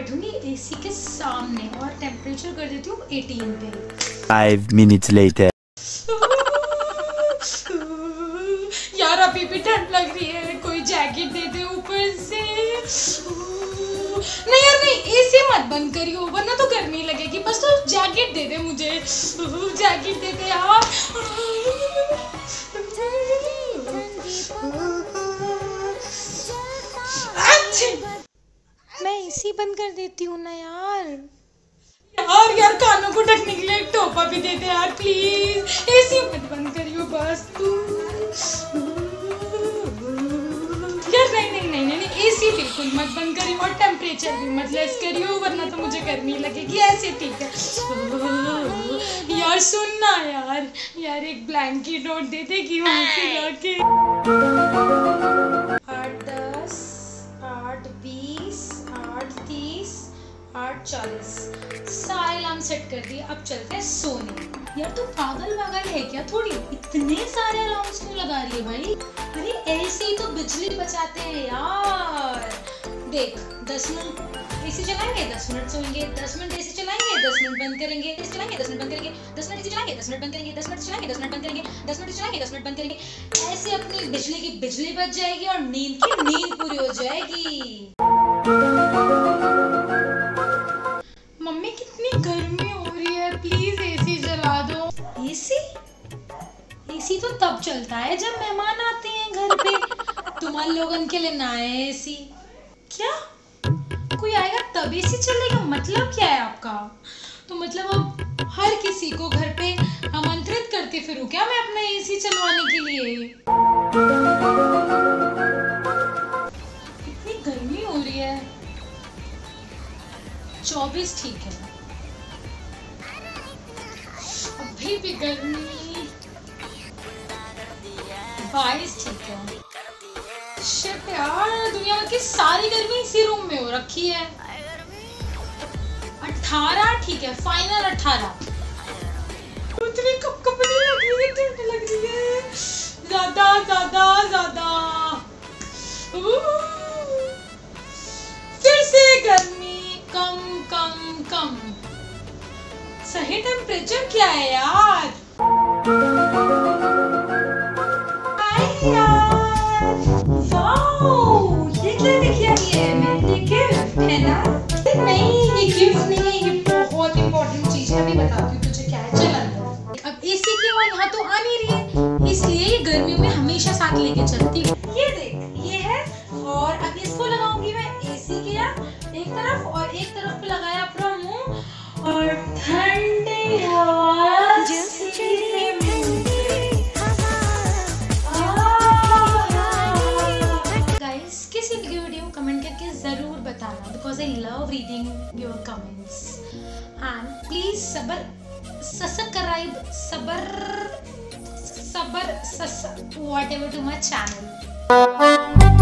बैठूंगी AC के सामने और टेम्परेचर कर देती हूँ 18 पे। 5 minutes later. यार अभी भी ठंड लग रही है, कोई जैकेट दे दे ऊपर से। नहीं यार नहीं, एसी मत बंद करियो वरना तो गर्मी लगेगी। बस तो जैकेट दे दे मुझे, जैकेट दे दे यार। मैं एसी बंद कर देती हूँ ना यार। यार कानों को ढकने के लिए एक टोपा भी दे दे यार प्लीज। एसी मत बंद करियो बस तू। यार नहीं, एसी बिल्कुल मत बंद करियो और टेम्परेचर भी मत लेस करियो वरना तो मुझे गर्मी लगेगी। ऐसे ठीक है यार। सुन ना यार एक ब्लैंकेट और दे देगी वहाँ से लाके। 8 10 8 20 8 30 8 40 सारे अलार्म सेट कर दिए। अब चलते हैं सोने। यार तू पागल है क्या? थोड़ी इतने सारे अलार्म्स क्यों लगा रही है भाई? अरे ऐसे ही तो बिजली बचाते हैं यार। देख 10 मिनट एसी चलाएंगे 10 मिनट सोएंगे, 10 मिनट एसी चलाएंगे 10 मिनट बंद करेंगे, एसी चलाएंगे 10 मिनट बंद करेंगे, 10 मिनट एसी चलाएंगे 10 मिनट बंद करेंगे, 10 मिनट चलाएंगे 10 मिनट बंद करेंगे, 10 मिनट चलाएंगे 10 मिनट बंद करेंगे। ऐसे अपनी बिजली की बिजली बच जाएगी और नींद की नींद पूरी हो जाएगी। मम्मी कितनी गर्मी हो रही है, प्लीज एसी जला दो। एसी तो तब चलता है जब मेहमान आते हैं घर पे। तुम्हारे लोगन के लिए ना है एसी। क्या कोई आएगा तब एसी चलेगा? मतलब क्या है आपका? तो मतलब अब हर किसी को घर पे आमंत्रित करके फिरूं क्या मैं अपना एसी चलवाने के लिए? इतनी गर्मी हो रही है। 24 ठीक है, अभी भी गर्मी। 22 ठीक है। शिट यार, दुनिया की सारी गर्मी इसी रूम में हो रखी है। 18 ठीक है, फाइनल 18। इतनी कपकपनी लग रही है, ठंड लग रही है ज्यादा। फिर से गर्मी कम। सही टेम्परेचर क्या है यार? ये क्या लेके आई है? मेरे लिए गिफ्ट है ना? नहीं ये गिफ्ट नहीं है, ये बहुत इंपॉर्टेंट चीज है। अभी बताती हूँ तुझे क्या है, चल अंदर। अब एसी की वो यहाँ तो आ नहीं रही है, इसलिए ये गर्मियों में हमेशा साथ लेके चलती हूँ। ये देख ये है, और अब इसको लगाऊंगी मैं एसी के एक तरफ और एक तरफ पे लगाया अपना मुंह और ठंडी हवा। कमेंट करके जरूर बताना because I love reading your comments and please subscribe whatever to my channel.